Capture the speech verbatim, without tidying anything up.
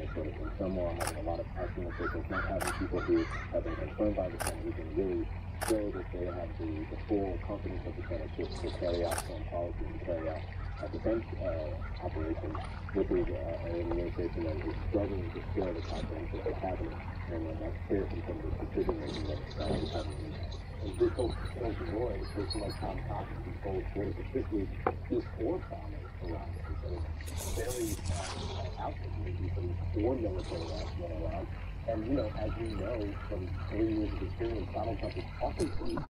sort of in turmoil, having a lot of acting officials, not having people who have been confirmed by the Senate who can really show that they have the, the full confidence of the Senate to, to carry out foreign policy and carry out uh, defense uh, operations, which is uh, an administration that is struggling to share the confidence of the cabinet, and uh, that's clear from some of the decision making that uh, we have in and this whole situation more, it's person like Tom Cotton, who's told Twitter, particularly his four families around it. So it's very uh, out there, maybe, but he's four military went around. And, you know, as we know from three years of experience, Donald Trump is often